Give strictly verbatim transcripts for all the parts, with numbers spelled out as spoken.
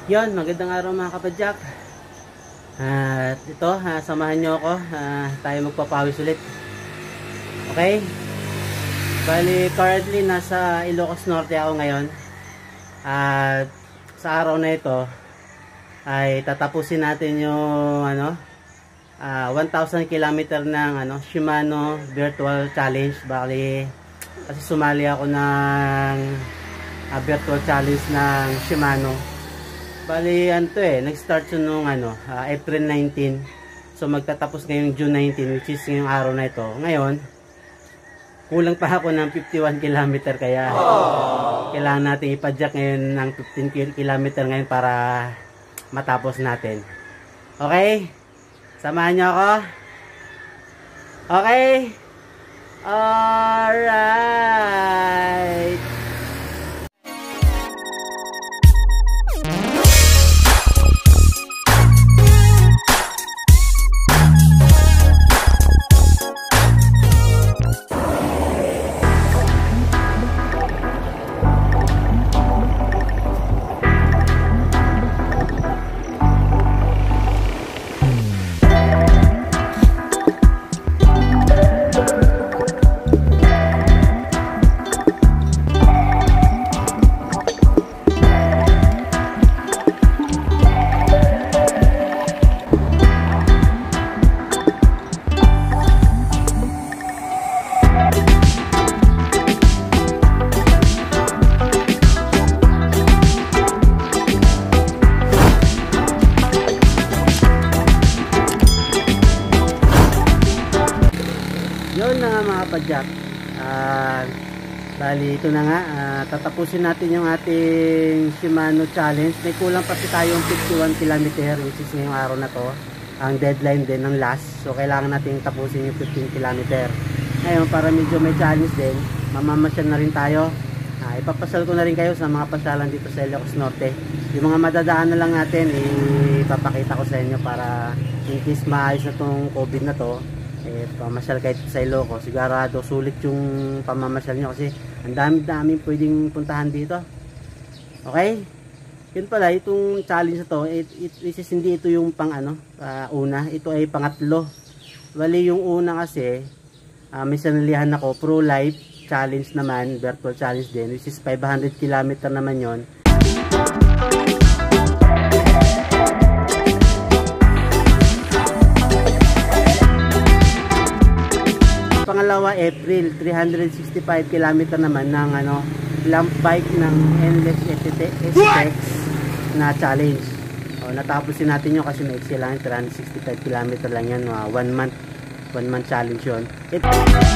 Yon, magandang araw mga kapadyak. At uh, ito, uh, samahan nyo ako. Uh, tayo magpapawis ulit. Okay? Bali, currently nasa Ilocos Norte ako ngayon. At uh, sa araw na ito ay tatapusin natin yung ano, uh, one thousand kilometer ng ano, Shimano Virtual Challenge. Bali, kasi sumali ako ng uh, Virtual Challenge ng Shimano. Bali, ano to eh, nag-start yun nung ano, uh, April nineteen. So magtatapos ngayong June nineteen, which is ngayong araw na ito. Ngayon, kulang pa ako ng fifty-one kilometer, kaya aww, kailangan natin ipadyak ngayon ng fifteen kilometer ngayon para matapos natin. Okay? Samahan nyo ako? Okay? Alright! Yun na nga mga kapadyak, uh, bali ito na nga, uh, tatapusin natin yung ating Shimano Challenge. May kulang pa si tayong fifty-one kilometer, which is ngayong araw na to ang deadline din ng last. So kailangan natin tapusin yung fifteen kilometer. Ngayon, para medyo may challenge din, mamamasyal na rin tayo. uh, Ipapasal ko na rin kayo sa mga pasyalan dito sa Ilocos Norte. Yung mga madadaan na lang natin, ipapakita ko sa inyo para in case maayos na tong COVID na to, eh, pamasyal kahit sa Ilocos, sigurado sulit yung pamamasyal nyo kasi ang dami-dami pwedeng puntahan dito. Okay? Yun pala, itong challenge na to, it, it, it is hindi ito yung pang ano, uh, una, ito ay pangatlo. Bali yung una kasi, uh, may sanalihan ako, Pro Life Challenge naman, virtual challenge din, which is five hundred kilometer naman yon. Pangalawa, April, three hundred sixty-five kilometer naman ng ano, lamp bike ng Endless S T X na challenge. O, natapusin natin yun kasi may excel lang, three hundred sixty-five kilometer lang yan, uh, one month one month challenge yun. Ito,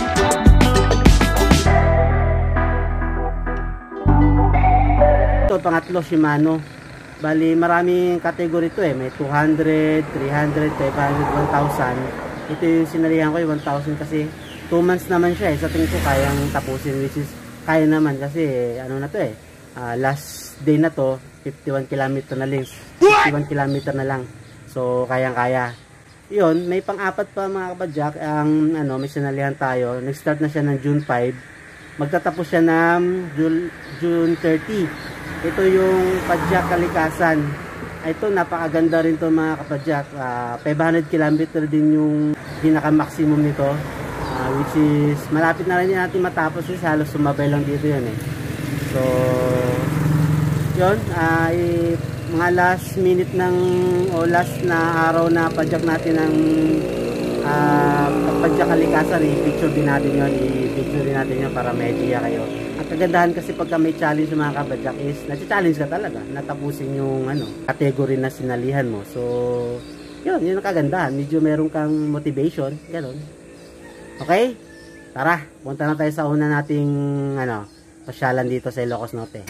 ito pangatlo, Shimano. Bali, maraming category to eh, may two hundred, three hundred, five hundred, one thousand. Ito yung sinalihan ko, yung one thousand kasi two months naman siya eh. Sa tingin ko kayang tapusin, which is kaya naman kasi eh, ano na to eh, uh, last day na to, fifty-one kilometer na lang, fifty-one kilometer na lang. So kayang kaya. Yun, may pang-apat pa mga kapadyak, ang ano, may sinalihan tayo. Nag-start na siya ng June five, magtatapos siya ng June thirty. Ito yung Padyak Kalikasan. Ito, napakaganda rin to mga kapadyak. uh, five hundred kilometer din yung pinaka-maximum nito. Uh, which is malapit na rin natin matapos kasi halos sumabay lang dito yan eh. So yun, uh, eh, mga last minute ng o last na araw na padyak natin ng uh, Padyak Kalikasan, i-picture din natin yun, i-picture din natin yun para may idea kayo. Ang kagandahan kasi pagka may challenge mga kapadyak is nasi-challenge ka talaga, natapusin yung ano, category na sinalihan mo. So yun, yun ang kagandahan, medyo meron kang motivation, gano'n. Okay? Tara, punta na tayo sa una nating ano, pasyalan dito sa Ilocos Norte.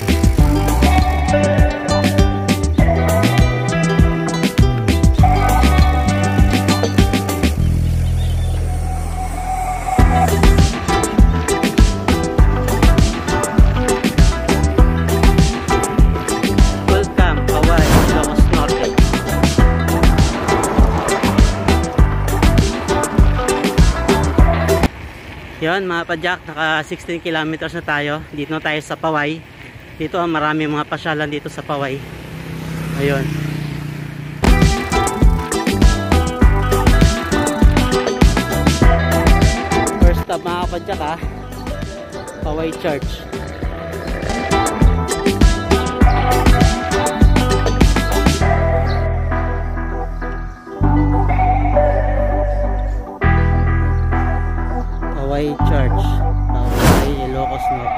Welcome, Hawaii, Ilocos Norte. Yun mga padyak, naka sixteen kilometers na tayo. Dito na tayo sa Paway. Dito marami mga pasyalan dito sa Paway. Ayun. First stop mga kapadyak ha, Paway Church. Paway Church, Paway, Ilocos Norte.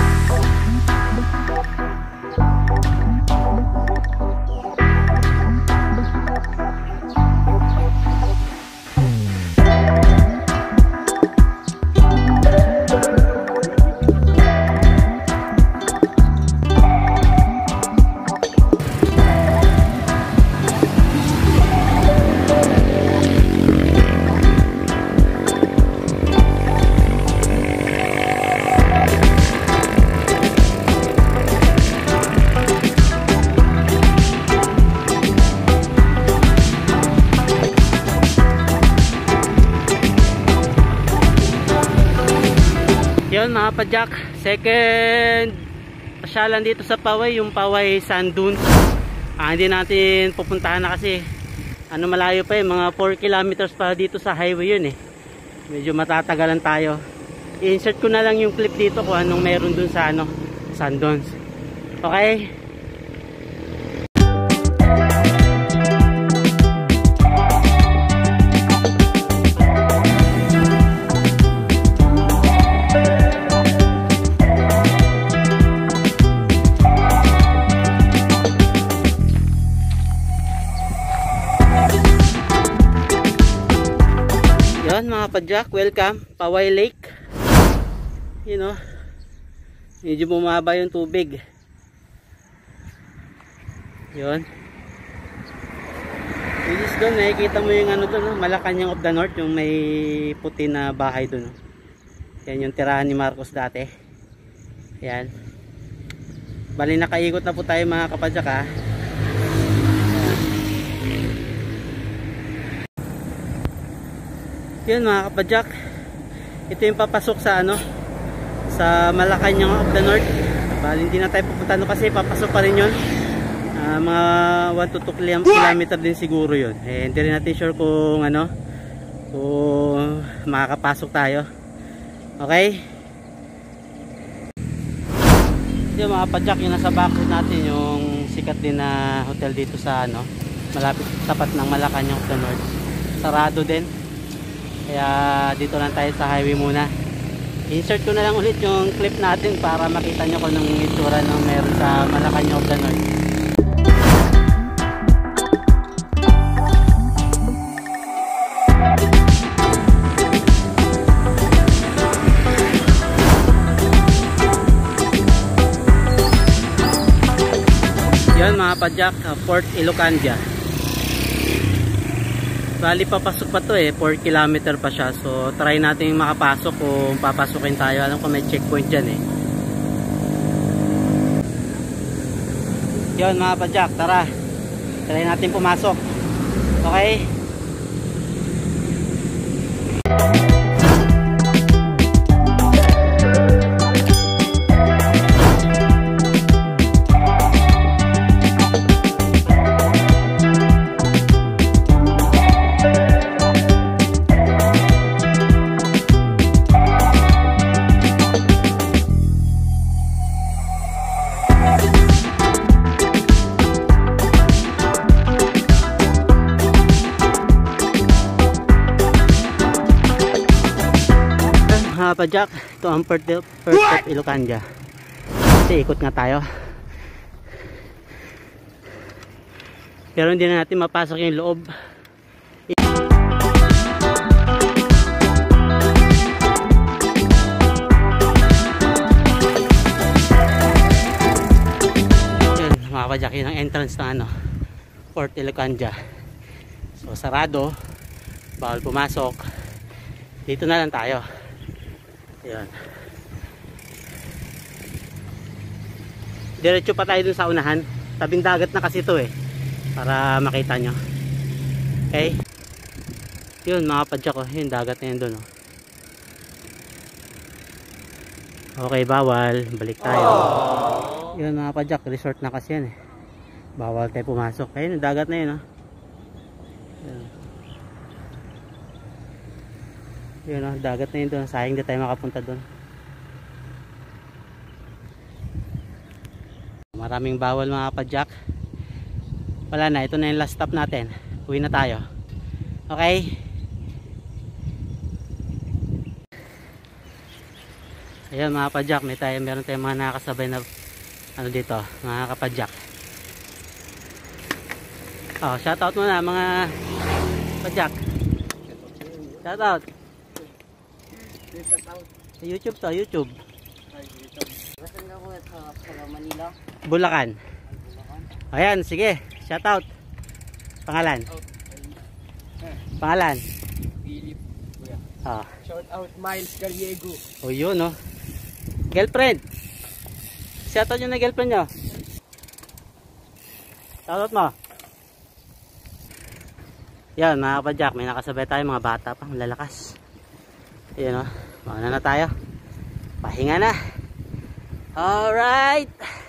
Yun mga padyak, second pasyalan dito sa Paway, yung Paway Sand Dunes. Ah, hindi natin pupuntahan na kasi ano, malayo pa eh, mga four kilometers pa dito sa highway yun eh. Medyo matatagalan tayo. I-insert ko na lang yung clip dito kung anong meron dun sa ano, Sand Dunes. Okay? Yan mga padyak, welcome Paway Lake. You know, medyo bumaba yung tubig. Yun. Which is doon, nakikita mo yung ano doon, Malacanang of the North, yung may puti na bahay doon. Yan yung tirahan ni Marcos dati. Yan. Bali nakaikot na po tayo mga kapadyak ha. Yun mga kapadyak, ito yung papasok sa ano, sa Malacanang of the North. Bali hindi na tayo pupunta no kasi papasok pa rin yun. Uh, mga one to two kilometer din siguro yun. Eh, hindi rin natin sure kung ano, kung makakapasok tayo. Okay? Yung mga kapadyak, yung nasa background natin yung sikat din na hotel dito sa ano, malapit tapat ng Malacanang of the North. Sarado din. Kaya dito lang tayo sa highway muna. Insert ko na lang ulit yung clip natin para makita nyo kung anong itsura ng meron sa Malacanang of the North. Yan mga padyak, Port Ilocandia. Bali papasok pa to eh, four kilometer pa siya. So try natin makapasok kung papasukin tayo. Alam ko may checkpoint dyan eh. Yun mga padyak, tara. Try natin pumasok. Okay? Mga padyak, ito ang Port of Ilocandia. Kasi ikot nga tayo. Pero hindi na natin mapasok yung loob. Yan mga padyak, yun ang entrance ng ano, Port Ilocandia. So sarado, bawal pumasok. Dito na lang tayo. Ayan. Diretso pa tayo dun sa unahan. Tabing dagat na kasi ito eh, para makita nyo. Okay. Yun mga padyak ko, yung dagat na yun dun oh. Okay, bawal. Balik tayo. Aww. Yun mga padyak, resort na kasi yan eh. Bawal tayo pumasok. Ayun, dagat na yun, oh. Yun. Yun, oh, dagat na yun doon. Sayang di tayo makapunta doon. Maraming bawal mga kapadyak. Wala na, ito na yung last stop natin. Uwi na tayo. Okay? Ayan mga kapadyak, may tayo, meron tayong mga nakakasabay na ano dito, mga kapadyak. Oh, shoutout muna mga kapadyak. Shoutout. Sa YouTube to, YouTube. Saan ka ko sa Manila? Bulacan. Ayan, sige. Shoutout. Pangalan. Pangalan. Philip. Oh. Shout out Miles Gallego. Oh, yun, no. Girlfriend. Shoutout nyo na girlfriend nyo. Shoutout mo. Yan, mga kapadyak. May nakasabay tayo, mga bata pa. Lalakas. Ayan, no. Mauna na tayo. Pahinga na. Alright.